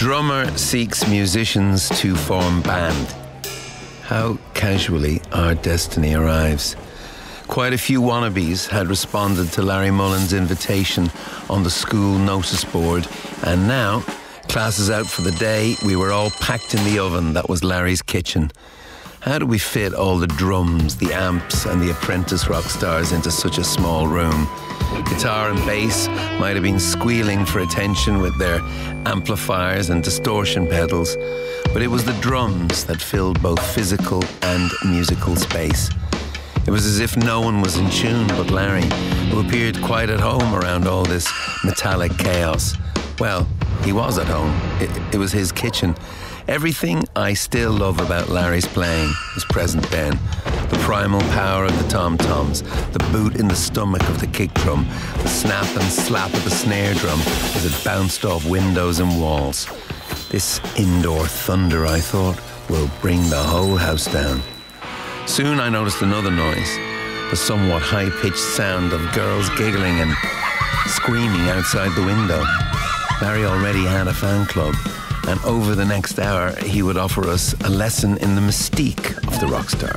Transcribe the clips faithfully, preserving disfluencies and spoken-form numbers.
Drummer seeks musicians to form band. How casually our destiny arrives. Quite a few wannabes had responded to Larry Mullen's invitation on the school notice board, and now, class is out for the day, we were all packed in the oven that was Larry's kitchen. How do we fit all the drums, the amps and the apprentice rock stars into such a small room? Guitar and bass might have been squealing for attention with their amplifiers and distortion pedals, but it was the drums that filled both physical and musical space. It was as if no one was in tune but Larry, who appeared quite at home around all this metallic chaos. Well, he was at home. It, it was his kitchen. Everything I still love about Larry's playing was present then. The primal power of the tom-toms, the boot in the stomach of the kick drum, the snap and slap of the snare drum as it bounced off windows and walls. This indoor thunder, I thought, will bring the whole house down. Soon I noticed another noise, the somewhat high-pitched sound of girls giggling and screaming outside the window. Larry already had a fan club, and over the next hour he would offer us a lesson in the mystique of the rock star.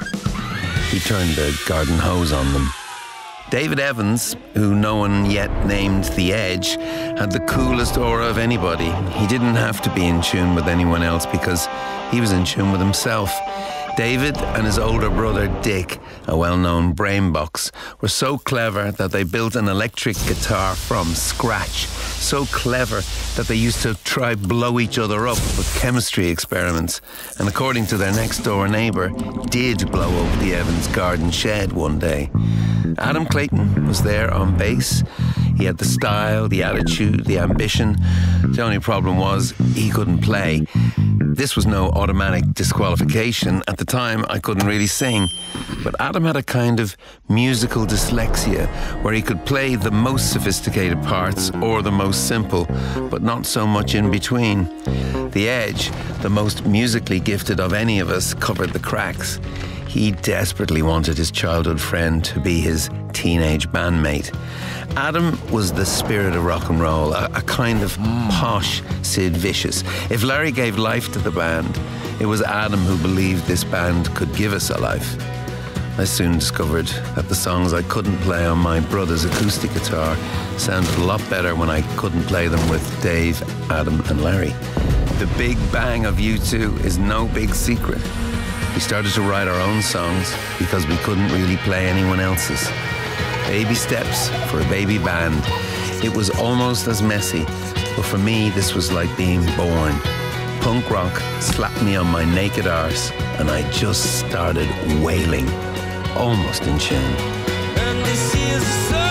He turned the garden hose on them. David Evans, who no one yet named The Edge, had the coolest aura of anybody. He didn't have to be in tune with anyone else because he was in tune with himself. David and his older brother Dick, a well-known brainbox, were so clever that they built an electric guitar from scratch. So clever that they used to try blow each other up with chemistry experiments, and according to their next-door neighbour, did blow up the Evans garden shed one day. Adam Clayton was there on bass. He had the style, the attitude, the ambition. The only problem was he couldn't play. This was no automatic disqualification. At the time, I couldn't really sing. But Adam had a kind of musical dyslexia where he could play the most sophisticated parts or the most simple, but not so much in between. The Edge, the most musically gifted of any of us, covered the cracks. He desperately wanted his childhood friend to be his teenage bandmate. Adam was the spirit of rock and roll, a, a kind of posh Sid Vicious. If Larry gave life to the band, it was Adam who believed this band could give us a life. I soon discovered that the songs I couldn't play on my brother's acoustic guitar sounded a lot better when I couldn't play them with Dave, Adam and Larry. The big bang of U two is no big secret. We started to write our own songs because we couldn't really play anyone else's. Baby steps for a baby band. It was almost as messy, but for me this was like being born. Punk rock slapped me on my naked arse and I just started wailing, almost in tune. And this is